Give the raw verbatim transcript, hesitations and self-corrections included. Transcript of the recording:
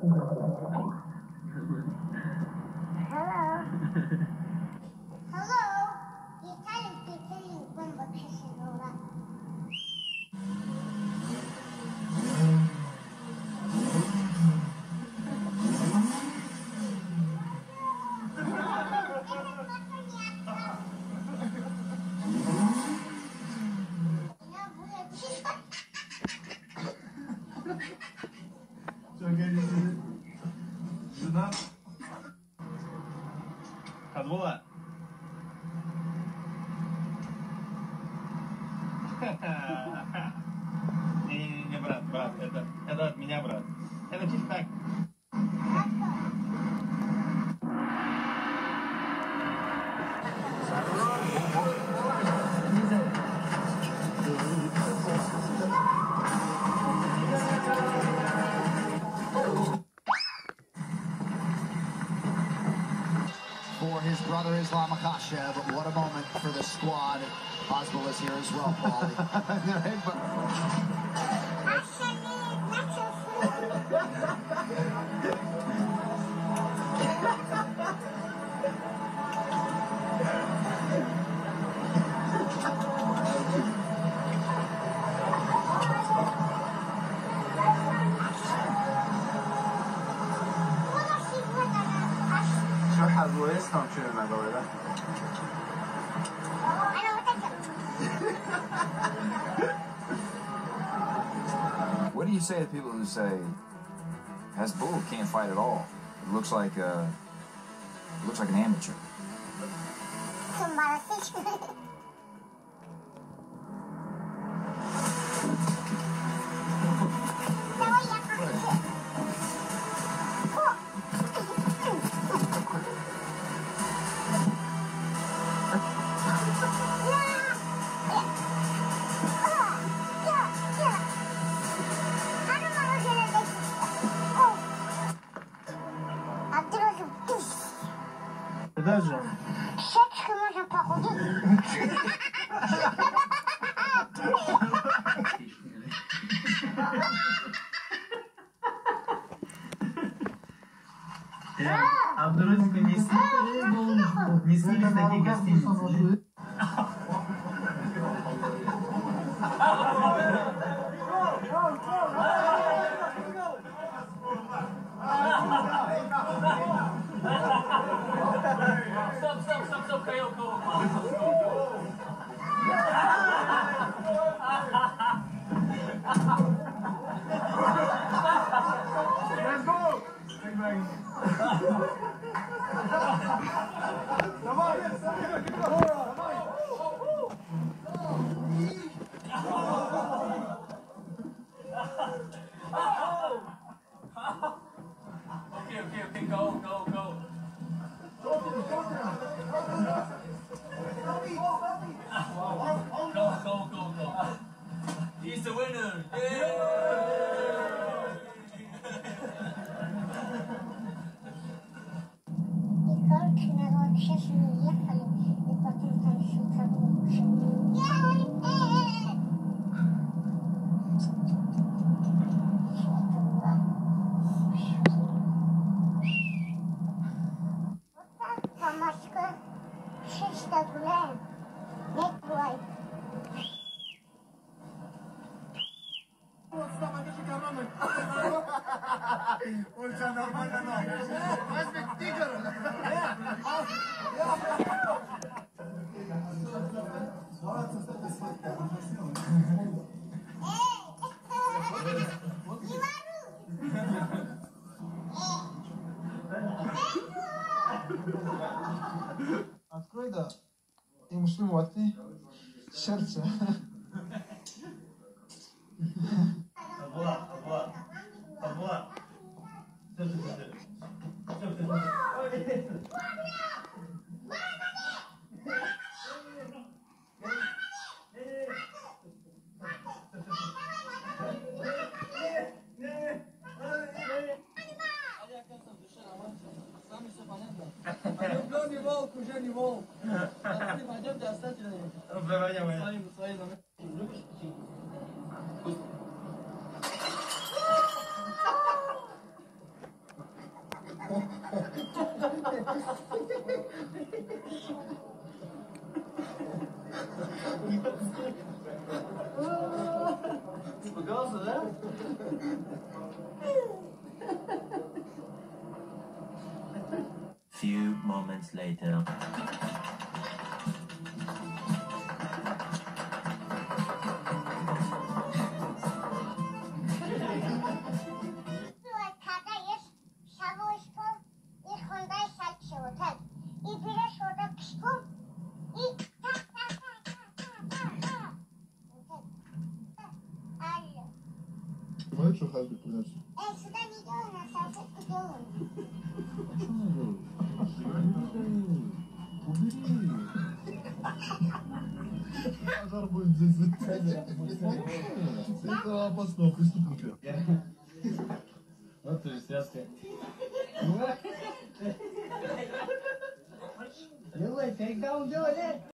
Подвола. Не-не-не, брат, брат, это, это от меня, брат. Это чисто так. For his brother Islam Makhachev, what a moment for the squad. Oswald is here as well, Paulie. What do you say to people who say Hasbulla can't fight at all? It looks like uh, it looks like an amateur. Даже. Щечка можно похудеть. А в Дородике не снились, не снились такие гостиницы. Стоп, стоп, стоп, стоп, Кайл, go. Let's go! Давай! Okay, okay, okay, go, go, go. Go, go, go, go. He's the winner. И короче, народ, сейчас мы ехали, и потом там все заглушили. Вот так по Москве шесть гуляем. Нет, бывает. Он тебя нормально нахуй. Возьми тигр. Открой, да. И мушлю вот ты. Сердце. Абла, абла, абла. Все, все, все. Все, все, все. Влюбленный волк уже не волк. Пойдемте, оставьте своим, своим. Испугался, да? Few moments later. Понимаешь, что хазбик приносит? Эй, сюда не делай, на салфетку делай. Убери. Пожар будет здесь. Это опасного преступника. Вот то есть,